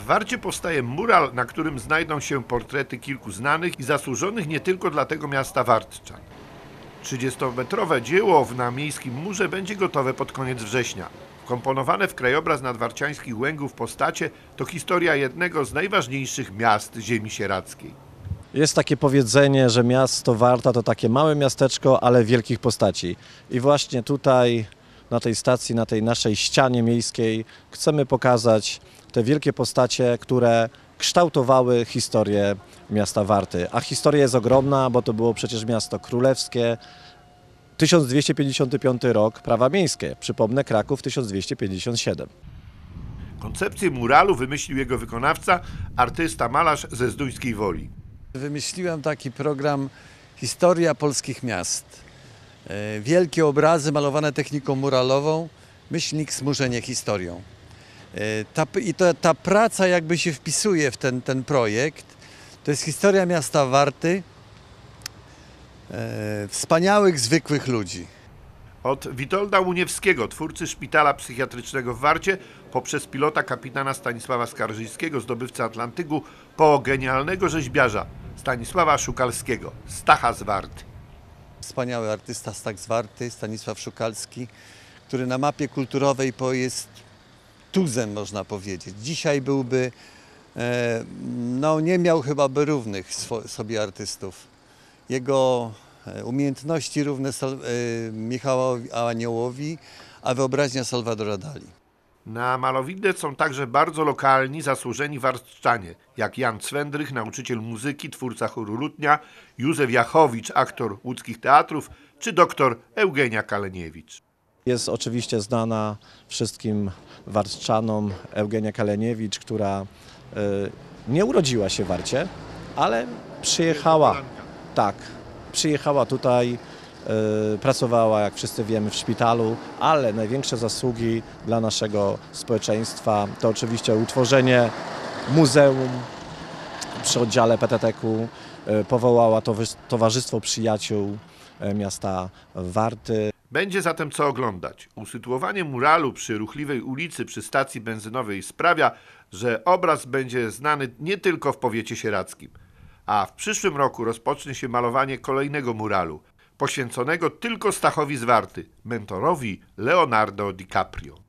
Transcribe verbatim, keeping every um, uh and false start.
W Warcie powstaje mural, na którym znajdą się portrety kilku znanych i zasłużonych nie tylko dla tego miasta wartczan. trzydziestometrowe dzieło na miejskim murze będzie gotowe pod koniec września. Wkomponowane w krajobraz nadwarciańskich Łęgów postacie to historia jednego z najważniejszych miast ziemi sieradzkiej. Jest takie powiedzenie, że miasto Warta to takie małe miasteczko, ale wielkich postaci. I właśnie tutaj, na tej stacji, na tej naszej ścianie miejskiej chcemy pokazać te wielkie postacie, które kształtowały historię miasta Warty. A historia jest ogromna, bo to było przecież miasto królewskie. tysiąc dwieście pięćdziesiąty piąty rok, prawa miejskie. Przypomnę, Kraków tysiąc dwieście pięćdziesiąt siedem. Koncepcję muralu wymyślił jego wykonawca, artysta, malarz ze Zduńskiej Woli. Wymyśliłem taki program Historia polskich miast. Wielkie obrazy malowane techniką muralową, myślnik smużenie historią. Ta, I to, ta praca jakby się wpisuje w ten, ten projekt. To jest historia miasta Warty, e, wspaniałych, zwykłych ludzi. Od Witolda Łuniewskiego, twórcy szpitala psychiatrycznego w Warcie, poprzez pilota kapitana Stanisława Skarżyńskiego, zdobywcę Atlantyku, po genialnego rzeźbiarza Stanisława Szukalskiego, Stacha z Warty. Wspaniały artysta Stach z Warty, Stanisław Szukalski, który na mapie kulturowej jest tuzem, można powiedzieć. Dzisiaj byłby, e, no nie miał chyba by równych sobie artystów. Jego umiejętności równe Sol, e, Michałowi Aniołowi, a wyobraźnia Salvadora Dali. Na malowidle są także bardzo lokalni, zasłużeni wartczanie, jak Jan Cwędrych, nauczyciel muzyki, twórca chóru Lutnia, Józef Jachowicz, aktor łódzkich teatrów, czy doktor Eugenia Kaleniewicz. Jest oczywiście znana wszystkim wartczanom Eugenia Kaleniewicz, która y, nie urodziła się w Warcie, ale przyjechała, tak, przyjechała tutaj, y, pracowała, jak wszyscy wiemy, w szpitalu, ale największe zasługi dla naszego społeczeństwa to oczywiście utworzenie muzeum przy oddziale P T T K-u, y, powołała to Towarzystwo Przyjaciół Miasta Warty. Będzie zatem co oglądać. Usytuowanie muralu przy ruchliwej ulicy przy stacji benzynowej sprawia, że obraz będzie znany nie tylko w powiecie sieradzkim. A w przyszłym roku rozpocznie się malowanie kolejnego muralu, poświęconego tylko Stachowi z Warty, mentorowi Leonardo DiCaprio.